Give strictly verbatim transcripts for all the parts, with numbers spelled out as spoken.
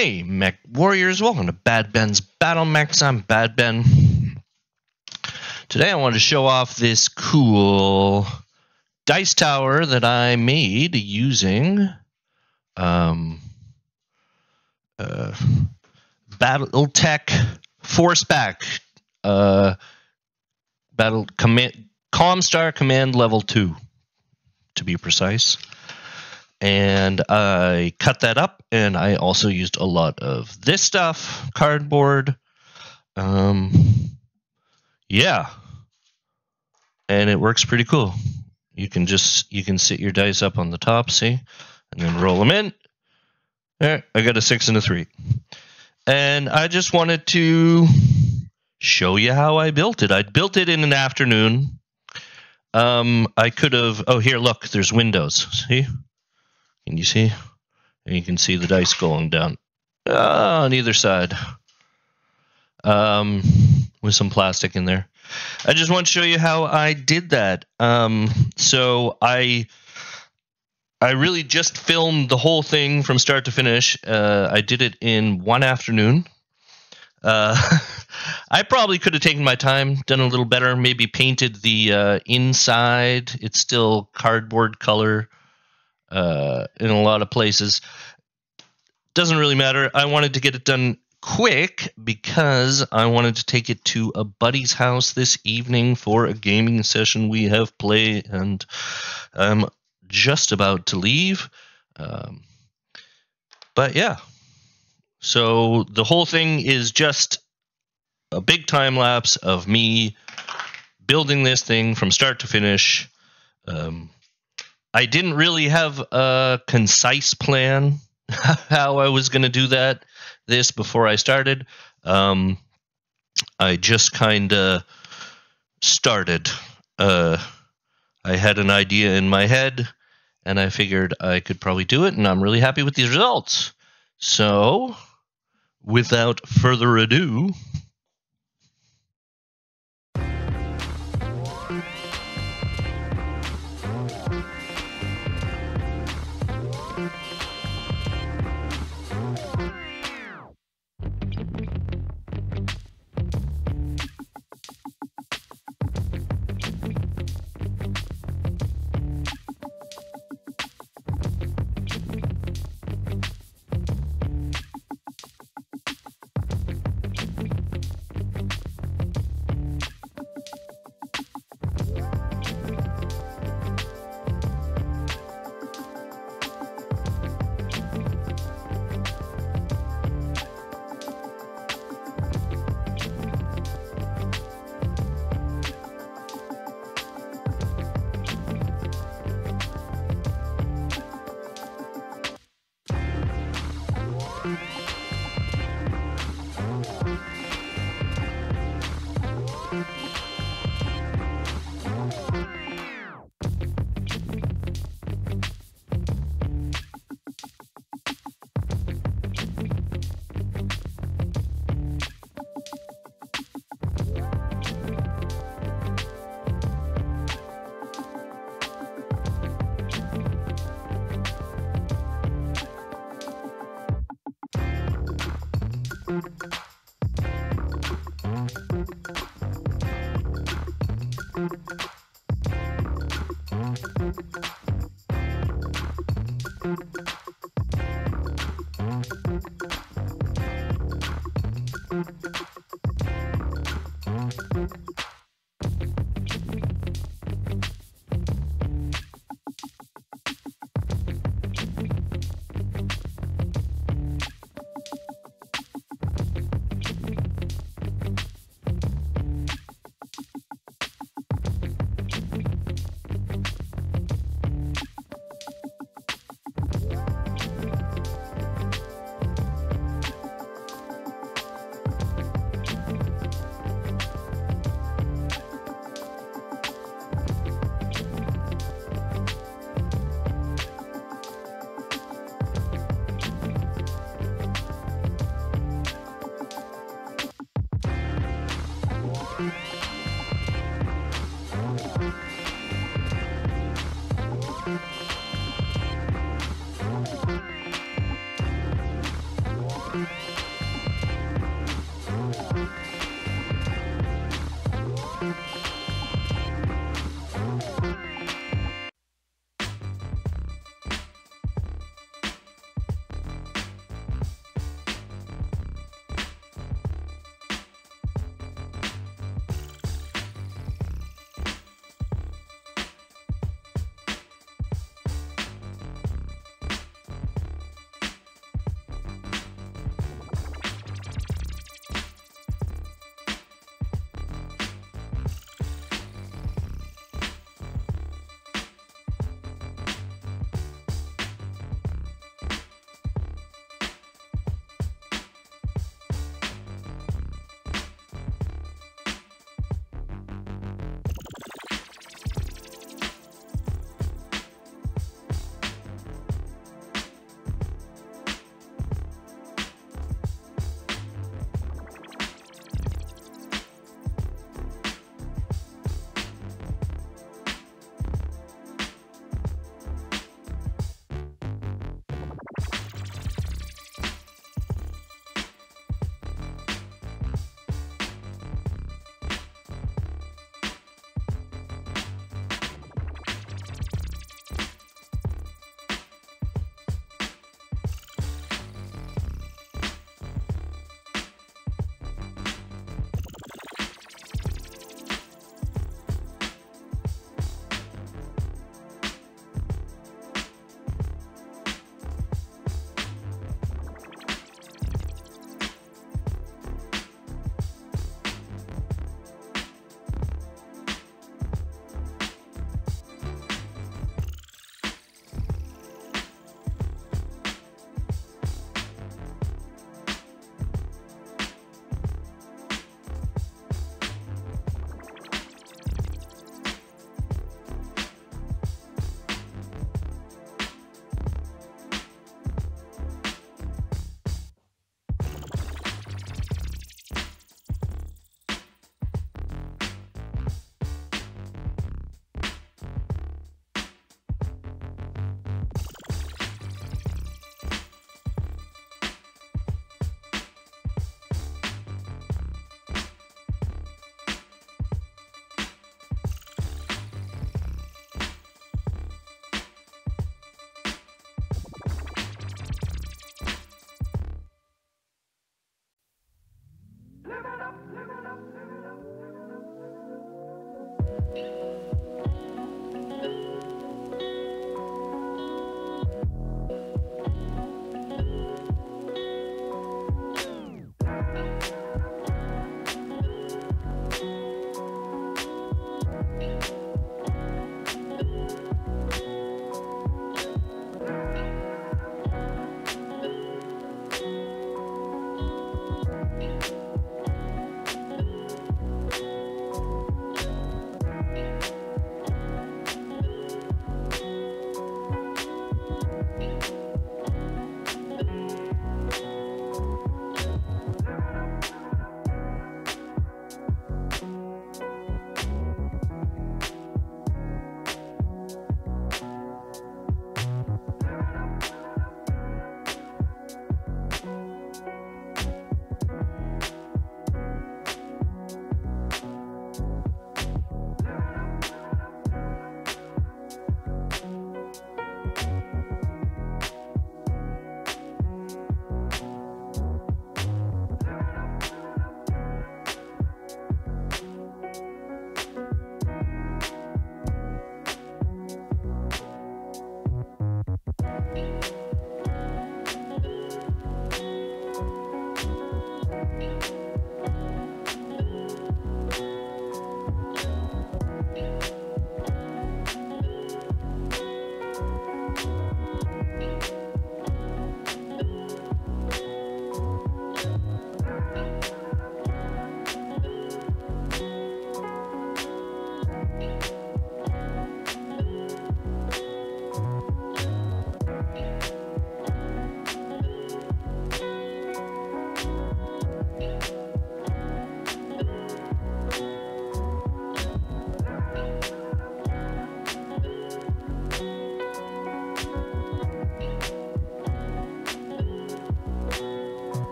Hey, Mech Warriors, welcome to Bad Ben's Battle Mechs. I'm Bad Ben. Today I wanted to show off this cool dice tower that I made using um, uh, BattleTech Force Pack, uh, Battle Command, Comstar Command Level two, to be precise. And I cut that up, and I also used a lot of this stuff, cardboard. Um, yeah, and it works pretty cool. You can just you can sit your dice up on the top, see, and then roll them in. There, I got a six and a three, and I just wanted to show you how I built it. I built it in an afternoon. Um, I could have. Oh, here, look. There's windows. See. Can you see? And you can see the dice going down uh, on either side, um, with some plastic in there. I just want to show you how I did that. Um, so I, I really just filmed the whole thing from start to finish. Uh, I did it in one afternoon. Uh, I probably could have taken my time, done a little better, maybe painted the uh, inside. It's still cardboard color. Uh, in a lot of places. Doesn't really matter. I wanted to get it done quick because I wanted to take it to a buddy's house this evening for a gaming session we have played, and I'm just about to leave. Um, but yeah, so the whole thing is just a big time lapse of me building this thing from start to finish. Um, I didn't really have a concise plan how I was going to do that this before I started. Um, I just kind of started. Uh, I had an idea in my head, and I figured I could probably do it, and I'm really happy with these results. So, without further ado,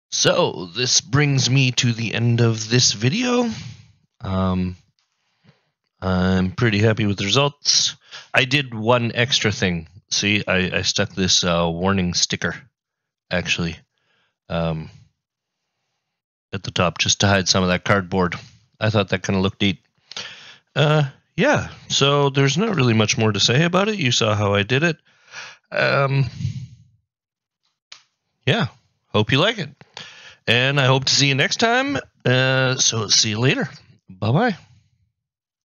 So this brings me to the end of this video. Um, I'm pretty happy with the results. I did one extra thing. See, I, I stuck this uh, warning sticker, actually, um, at the top just to hide some of that cardboard. I thought that kind of looked neat. Uh, yeah, so there's not really much more to say about it. You saw how I did it. Um, yeah, hope you like it. And I hope to see you next time. Uh, so see you later. Bye-bye.